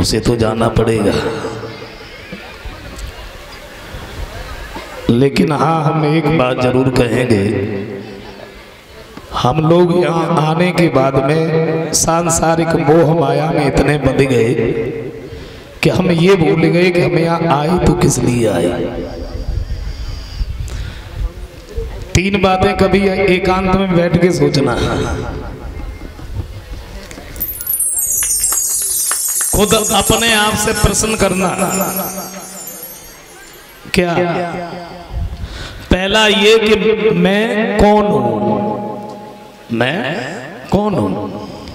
उसे तो जाना पड़ेगा। लेकिन हाँ, हम एक बात जरूर कहेंगे, हम लोग यहाँ आने के बाद में सांसारिक मोह माया में इतने बंध गए कि हम ये भूल गए कि हम यहाँ आए तो किस लिए आए। तीन बातें कभी एकांत में बैठ के सोचना, खुद अपने आप से प्रश्न करना। क्या? पहला ये कि मैं कौन हूं, मैं कौन हूं।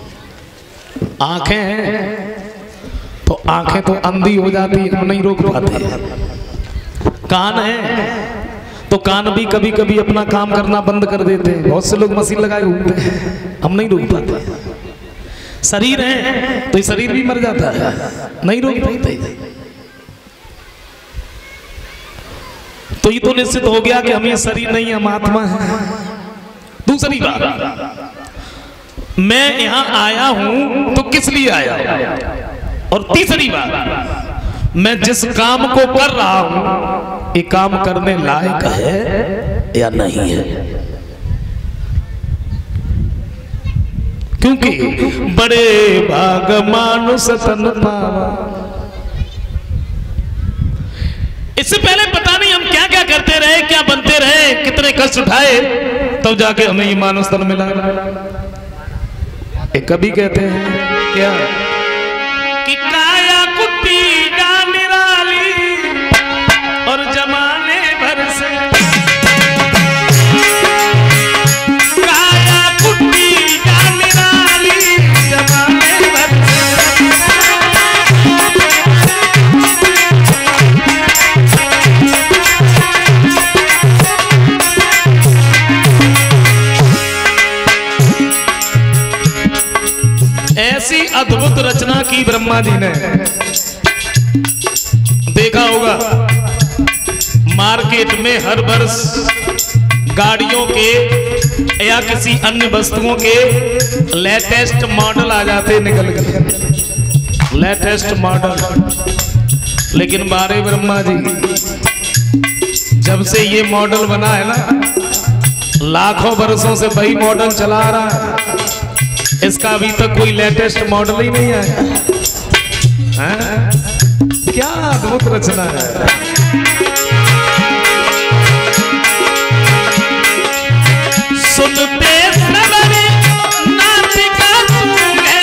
आंखें हैं तो आंखें तो अंधी हो जाती है, हम नहीं रोक पाते। कान है तो कान भी कभी कभी अपना काम करना बंद कर देते हैं, बहुत से लोग मशीन लगाए घूमते हैं, हम नहीं रोक पाते। शरीर है तो ये शरीर भी मर जाता है, नहीं रोक पाते। तो ये तो निश्चित हो गया कि हम ये शरीर नहीं, हम आत्मा है। दूसरी बात, मैं यहां आया हूं तो किस लिए आया। और तीसरी बात, मैं जिस काम को कर रहा हूं ये काम करने लायक है या नहीं है। क्योंकि बड़े भाग मानुष तन पावा। इससे पहले पता नहीं हम क्या क्या करते रहे, क्या बनते रहे, कितने कष्ट उठाए, तब जाके हमें ये मानुष तन मिला। एक कभी कहते हैं क्या कि काया कुत्ती जान निराली और जमाने भर से, काया कुत्ती जान निराली जमाने भर से। ऐसी अद्भुत रचना की ब्रह्मा जी ने। देखा होगा मार्केट में हर वर्ष गाड़ियों के या किसी अन्य वस्तुओं के लेटेस्ट मॉडल आ जाते निकल कर, लेटेस्ट मॉडल। लेकिन बारे ब्रह्मा जी, जब से ये मॉडल बना है ना, लाखों वर्षों से वही मॉडल चला आ रहा है, इसका अभी तक कोई लेटेस्ट मॉडल ही नहीं आया है। क्या अद्भुत रचना है। सुनते सबरे नातिका सूंघे,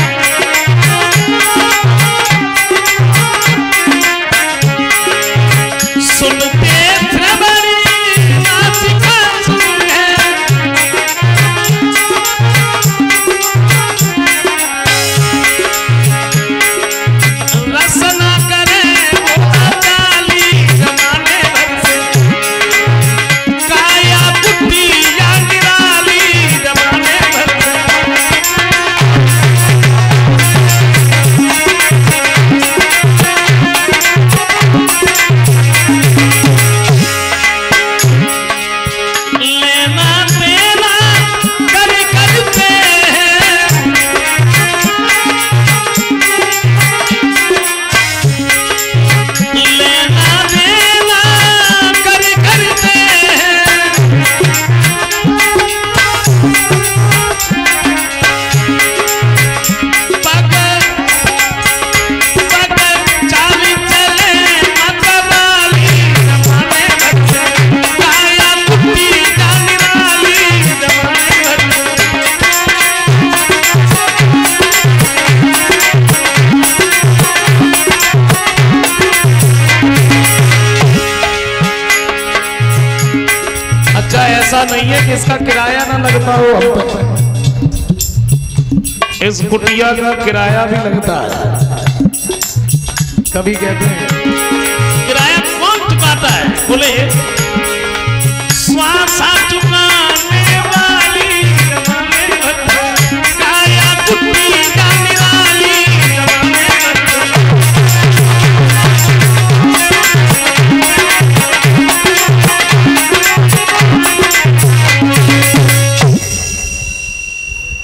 सुनते सबरे नातिका सूंघे, रसना करे वो काली जमाने भर से, काया कुत्ती या निराली जमाने भर से। लेना देना कर करते हैं, लेना देना कर करते हैं। पग पग चाल चले मतवाली जमाने भर से, काया कुत्ती का निराली जमाने भर से। अच्छा, ऐसा नहीं है कि इसका किराया ना लगता हो हम पर, इस कुटिया का किराया भी लगता है। कभी कहते हैं किराया कौन चुकाता है, बोले श्वास चुका